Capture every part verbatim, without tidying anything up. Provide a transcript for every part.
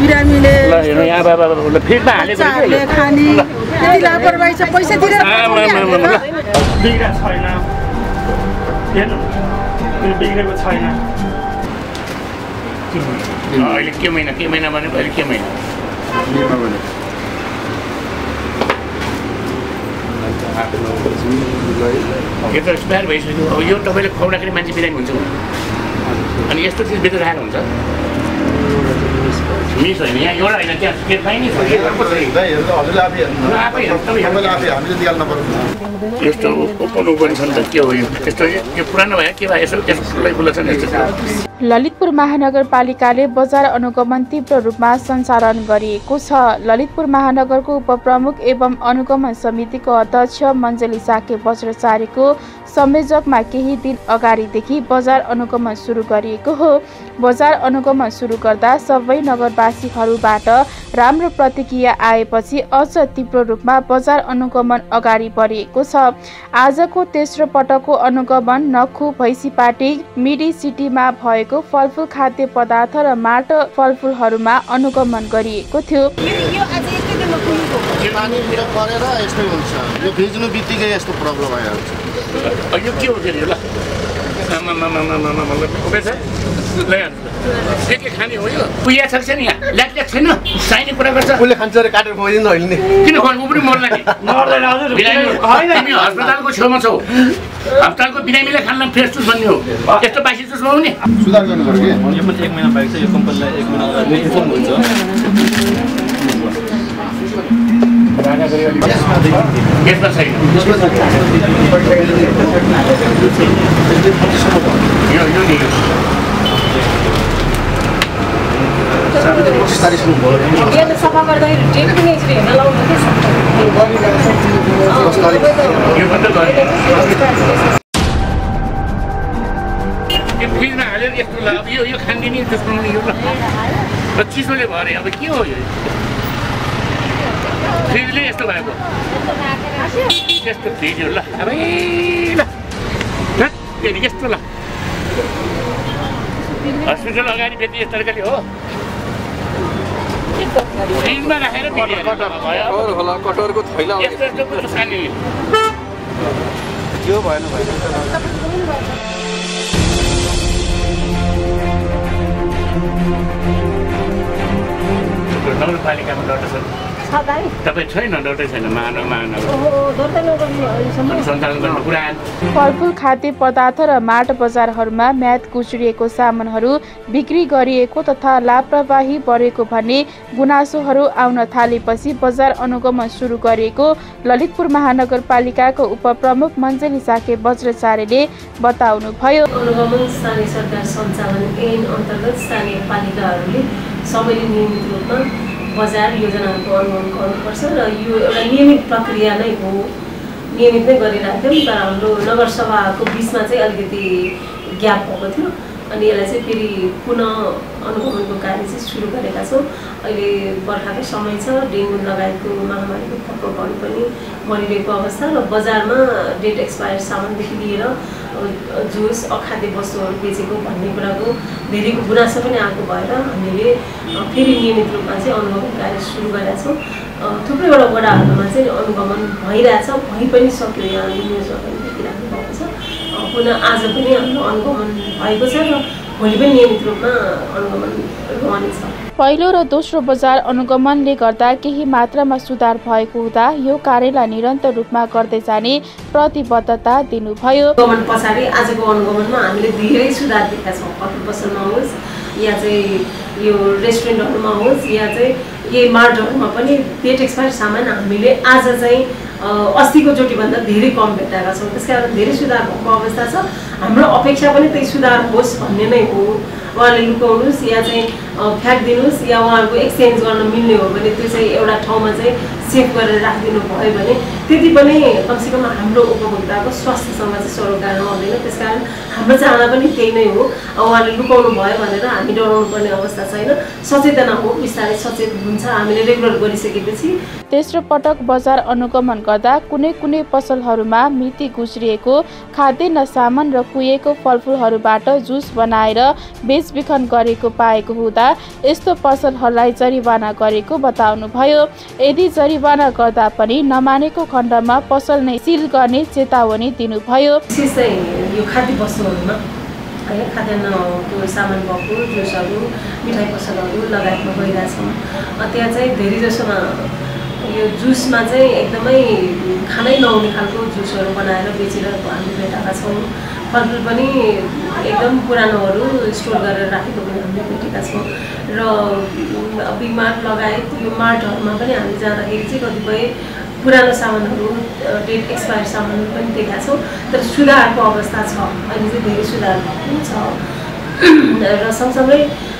बिरामीले ल हेर्नु यहाँ बाबा ल फिटमा हालेको बच्चाहरूले खाने त्यति लापरवाही छ पैसा तिरेर बिग्रा छैन हेर्नु बिग्रेको छैन अहिले के महिना के महिना भनेको अहिले के महिना यो त एक्सपायर भइसक्यो अब यो तपाईँले खुवाउँदाखेरि मान्छे बिरामी हुन्छ अनि यस्तो चिज बेचेर राखेको हुन्छ मिस होइन यहाँ एउटा होइन त्यहाँ के पाइने यस्तो ओपन ओपन छ नि त के हो यस्तो यो पुरानो भयो के भयो यसो यसलाई खुल्ला छ नि यस्तो ललितपुर महानगरपालिकाले बजार अनुगमन तीव्र रूपमा सञ्चालन गरिएको छ। ललितपुर महानगरको उपप्रमुख एवं अनुगमन समितिको अध्यक्ष मञ्जली साके बज्राचार्यको संयोजकमा केही दिन अगाडिदेखि बजार अनुगमन सुरु गरिएको हो। बजार अनुगमन सुरु गर्दा सबै नगरवासीहरूबाट राम्रो प्रतिक्रिया आएपछि अझ तीव्र रूपमा बजार अनुगमन अगाडि बढिएको छ। आजको तेस्रो पटकको अनुगमन नखु भैँसीपाटी मिडी सिटीमा भएको फलफुल खाद्य पदार्थ र माट फलफुलहरूमा अनुगमन गरिएको थियो। यो के हो फेरि ल के के खाने हो यो उया छ नि यहाँ ल्याक छैन चाहिने कुरा गर्छ उसले खान्छ रे काटेर खुवाइदिनु होइन नि किन खुवाउनु उ पनि मर्ला नि मर्दैन हजुर होइन हामी अस्पतालको छेउमा छौ अस्पतालको बिरामीले खानलाई फ्रेस जुस भन्ने हो यस्तो बासी जुस नहुने सुधार गर्नु पर्यो के यो पनि एक महिना भएको छ यो कम्पनीलाई एक महिना इन्फर्म हुन्छ राजा गरी अलि यसमा छैन यो यो नि बिहान सफा गर्दाखेरि डेट पनि यसरी हेर्न लाउनु यो फ्रिजमा हालेर यस्तो ल अब यो यो खानदिने जस्तो यो ल चिसोले भरे अब के हो यो फ्रिजले यस्तो भएको यस्तो फ्रिज हो ल अब ल यस्तो ल हस्पिटल अगाडि बेच्ने यस्तो तरिकाले हो फ्रिजमा राखेर कटरको थैला यस्तो यस्तो कुरो खाने यो भएन भएन नगरपालिकामा डक्टर छ तपाईँ छैन डक्टर छैन महानगर महानगर सञ्चालन गर्ने कुरा फलफुल खाद्य पदार्थ र माट बजारहरूमा म्याद गुज्रिएको सामानहरू बिक्री गरिएको तथा लापरवाही बढेको भन्ने गुनासोहरू आउन थालेपछि बजार अनुगमन सुरु गरिएको ललितपुर महानगरपालिकाको उपप्रमुख मञ्जली साके बज्राचार्यले बताउनुभयो। अनुगमन स्थानीय सरकार सञ्चालन ऐन अन्तर्गत स्थानीय पालिकाहरूले सबैले नियमित रूपमा बजार योजनाहरूको अनुगमन गर्नुपर्छ र यो एउटा नियमित प्रक्रिया नै हो नियमित नै गरिरहेको थियौँ तर हाम्रो नगरसभाको बिचमा चाहिँ अलिकति ग्याप भएको थियो अनि यसलाई चाहिँ फेरि पुनः अनुगमनको कार्य चाहिँ सुरु गरेका छौँ। अहिले बर्खाको समय छ डेङ्गु लगायतको महामारीको प्रकोपहरू पनि बढिरहेको अवस्था र बजारमा डेट एक्सपायर सामानदेखि लिएर जुस अखाद्य वस्तुहरू बेचेको भन्ने कुराको धेरैको गुनासो पनि आएको भएर हामीले फेरि नियमित रूपमा चाहिँ अनुगमन कार्य सुरु गरेका छौँ। थुप्रैवटा वडाहरूमा चाहिँ अनुगमन भइरहेछ भइ पनि सक्यो यहाँ न्युजमा पनि देखिराख्नु भएको छ पुनः आज पनि हाम्रो अनुगमन भएको छ र भोलि पनि नियमित रूपमा अनुगमन रहनेछ। पहिलो र दोस्रो बजार अनुगमनले गर्दा केही मात्रामा सुधार भएको हुँदा यो कार्यलाई निरन्तर रूपमा गर्दै जाने प्रतिबद्धता दिनुभयो। अनुगमन पछाडि आजको अनुगमनमा हामीले धेरै सुधार देखेका छौँ। होटल पसलमा होस् या चाहिँ यो रेस्टुरेन्टहरूमा होस् या चाहिँ यही मार्टहरूमा पनि डेट एक्सपायर सामान हामीले आज चाहिँ अस्तिको चोटिभन्दा धेरै कम भेटाएका छौँ। त्यसकारण धेरै सुधार भएको अवस्था छ। हाम्रो अपेक्षा पनि त्यही सुधार होस् भन्ने नै हो। उहाँले लुकाउनुहोस् या चाहिँ फ्याँकिदिनुहोस् या उहाँहरूको एक्सचेन्ज गर्न मिल्ने हो भने त्यो चाहिँ एउटा ठाउँमा चाहिँ सेभ गरेर राखिदिनु भयो भने त्यति पनि कमसेकम हाम्रो उपभोक्ताको स्वास्थ्यसँग चाहिँ सरोकार नहुँदैन। त्यसकारण हाम्रो चाहना पनि त्यही नै हो। उहाँले लुकाउनु भयो भनेर हामी डराउनु पर्ने अवस्था छैन। सचेतना हो, बिस्तारै सचेत हुन्छ। हामीले रेगुलर गरिसकेपछि तेस्रो पटक बजार अनुगमन गर्दा कुनै कुनै पसलहरूमा मिति गुज्रिएको खाद्यान्न सामान र कुहिएको फलफुलहरूबाट जुस बनाएर बेचबिखन गरेको पाएको हुँदा यस्तो पसलहरूलाई जरिवाना गरेको बताउनुभयो। यदि जरिवाना गर्दा पनि नमानेको खण्डमा पसल नै सिल गर्ने चेतावनी दिनुभयो। विशेष चाहिँ यो खाद्य वस्तुहरूमा है खाद्यान्नको सामान भएको जुसहरू, मिठाई पसलहरू लगायतमा गइरहेछौँ। त्यहाँ चाहिँ धेरै जसोमा यो जुसमा चाहिँ एकदमै खानै नहुने खालको जुसहरू बनाएर बेचिरहेको हामी भेटेका छौँ। फलफुल पनि एकदम पुरानोहरू स्टोर गरेर राखेको पनि हामीले भेटेका छौँ। र बिग मार्ट लगायत यो मार्टहरूमा पनि हामी जाँदाखेरि चाहिँ कतिपय पुरानो सामानहरू, डेट एक्सपायर सामानहरू पनि देखाएको छौँ। तर सुधारको अवस्था छ, अहिले चाहिँ धेरै सुधार छ। र सँगसँगै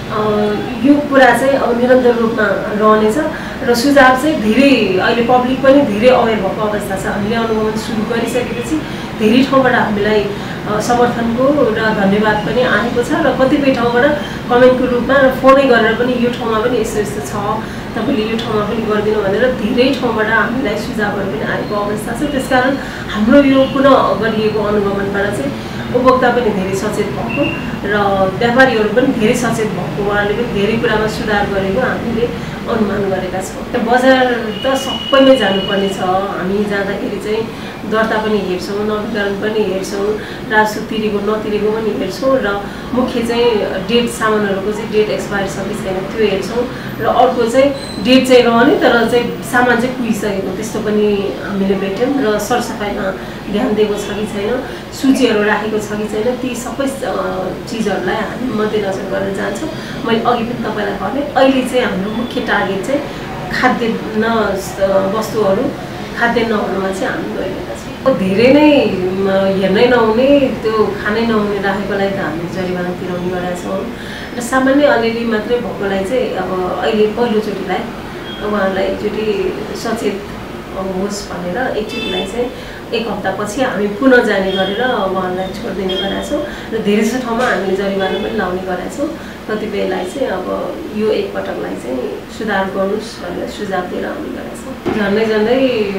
यो कुरा चाहिँ अब निरन्तर रूपमा रहनेछ र सुझाव चाहिँ धेरै अहिले पब्लिक पनि धेरै अवेर भएको अवस्था छ। हामीले अनुगमन सुरु गरिसकेपछि धेरै ठाउँबाट हामीलाई समर्थनको र धन्यवाद पनि आएको छ र कतिपय ठाउँबाट कमेन्टको रूपमा र फोनै गरेर पनि यो ठाउँमा पनि यस्तो यस्तो छ, तपाईँले यो ठाउँमा पनि गरिदिनु भनेर धेरै ठाउँबाट हामीलाई सुझावहरू पनि आएको अवस्था छ। त्यसकारण हाम्रो यो पुनः गरिएको अनुगमनबाट चाहिँ उपभोक्ता पनि धेरै सचेत भएको र व्यापारीहरू पनि धेरै सचेत भएको, उहाँले पनि धेरै कुरामा सुधार गरेको हामीले अनुमान गरेका छौँ। बजार त सबैमै जानुपर्ने छ। हामी जाँदाखेरि चाहिँ दर्ता पनि हेर्छौँ, नवीकरण पनि हेर्छौँ, राजस्व तिरेको नतिरेको पनि हेर्छौँ र मुख्य चाहिँ डेट सामानहरूको चाहिँ डेट एक्सपायर छ कि छैन त्यो हेर्छौँ। र अर्को चाहिँ डेट चाहिँ रहने तर चाहिँ सामान चाहिँ कुहिसकेको त्यस्तो पनि हामीले भेट्यौँ। र सरसफाइमा ध्यान दिएको छ कि छैन, सूचीहरू राखेको छ कि छैन, ती सबै चिजहरूलाई हामी मध्यनजर गरेर जान्छौँ। मैले अघि पनि तपाईँलाई भने अहिले चाहिँ हाम्रो मुख्य टार्गेट चाहिँ खाद्यान्न वस्तुहरू खाद्यान्नहरूमा चाहिँ हामी गइरहेका छौँ। धेरै नै हेर्नै नहुने, त्यो खानै नहुने राखेकोलाई त हामीले जरिवाना तिराउने गरेका छौँ। र सामान्य अलिअलि मात्रै भएकोलाई चाहिँ अब अहिले पहिलोचोटिलाई उहाँहरूलाई एकचोटि सचेत होस् भनेर एकचोटिलाई चाहिँ एक हप्तापछि हामी पुनः जाने गरेर उहाँहरूलाई छोडिदिने गरेका छौँ। र धेरै जसो ठाउँमा हामीले जरिवाना पनि लाउने गरेका छौँ। कतिपयलाई चाहिँ अब यो एकपटकलाई चाहिँ सुधार गर्नुहोस् भनेर सुझाव दिएर आउने गरेका छौँ। झन्डै झन्डै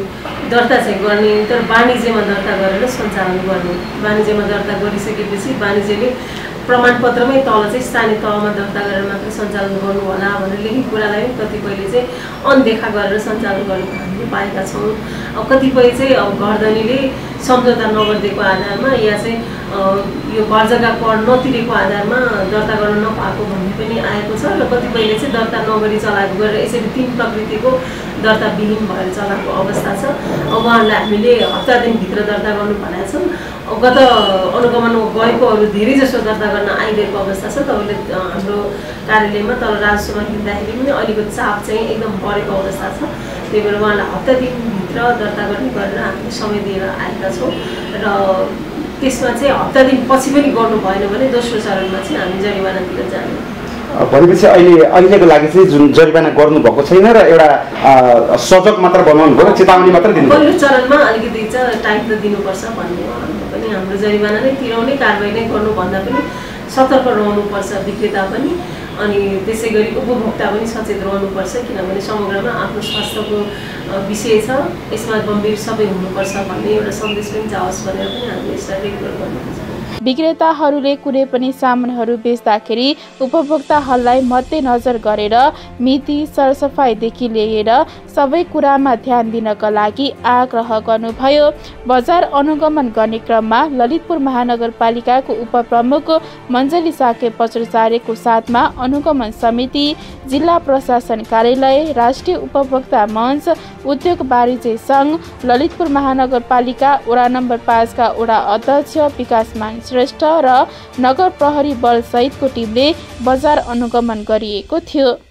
दर्ता चाहिँ गर्ने, तर वाणिज्यमा दर्ता गरेर सञ्चालन गर्ने। वाणिज्यमा दर्ता गरिसकेपछि वाणिज्यले प्रमाणपत्रमै तल चाहिँ स्थानीय तहमा दर्ता गरेर मात्रै सञ्चालन गर्नु होला भनेर लेखेको कुरालाई पनि कतिपयले चाहिँ अनदेखा गरेर सञ्चालन गरेको हामीले पाएका छौँ। अब कतिपय चाहिँ अब घरधनीले सम्झौता नगरिदिएको आधारमा या चाहिँ यो घर जग्गा कर नतिरेको आधारमा दर्ता गर्न नपाएको भन्ने पनि आएको छ। र कतिपयले चाहिँ दर्ता नगरी चलाएको गरेर यसरी तीन प्रकृतिको दर्ता विहीन भएर चलाएको अवस्था छ। उहाँहरूलाई हामीले हप्ता दिनभित्र दर्ता गर्नु भनेका छौँ। गत अनुगमनमा गएकोहरू धेरै जसो दर्ता गर्न आइरहेको अवस्था छ। तपाईँले हाम्रो कार्यालयमा तल राजस्वमा हिँड्दाखेरि पनि अहिलेको चाप चाहिँ एकदम बढेको अवस्था छ। त्यही भएर उहाँलाई हप्ता दिनभित्र दर्ता गर्ने गरेर हामीले समय दिएर आएका छौँ। र त्यसमा चाहिँ हप्ता दिनपछि पनि गर्नु भएन भने दोस्रो चरणमा चाहिँ हामी जरिवानातिर जाने। भनेपछि अहिले अहिलेको लागि चाहिँ जुन जरिवाना गर्नुभएको छैन र एउटा सजग मात्र बनाउनु भयो, चेतावनी मात्र दिनु। पहिलो चरणमा अलिकति चाहिँ टाइम त दिनुपर्छ भन्ने हो। हाम्रो पनि हाम्रो जरिवाना नै तिराउने कारबाही नै गर्नुभन्दा पनि सतर्क रहनुपर्छ विक्रेता पनि, अनि त्यसै गरी उपभोक्ता पनि सचेत रहनुपर्छ। किनभने समग्रमा आफ्नो स्वास्थ्यको विषय छ, यसमा गम्भीर सबै हुनुपर्छ भन्ने एउटा सन्देश पनि जाओस् भनेर पनि हामीले यसलाई रेगुलर गर्नुपर्छ। विक्रेताहरूले कुनै पनि सामानहरू बेच्दाखेरि उपभोक्ताहरूलाई मध्यनजर गरेर मिति, सरसफाइदेखि लिएर सबै कुरामा ध्यान दिनका लागि आग्रह गर्नुभयो। बजार अनुगमन गर्ने क्रममा ललितपुर महानगरपालिकाको उपप्रमुख मञ्जली साके पचरचार्यको साथमा अनुगमन समिति, जिल्ला प्रशासन कार्यालय, राष्ट्रिय उपभोक्ता मञ्च, उद्योग वाणिज्य सङ्घ, ललितपुर महानगरपालिका वडा नम्बर पाँचका वडा अध्यक्ष विकासमान श्रेष्ठ र नगर प्रहरी बल सहितको टिमले बजार अनुगमन गरिएको थियो।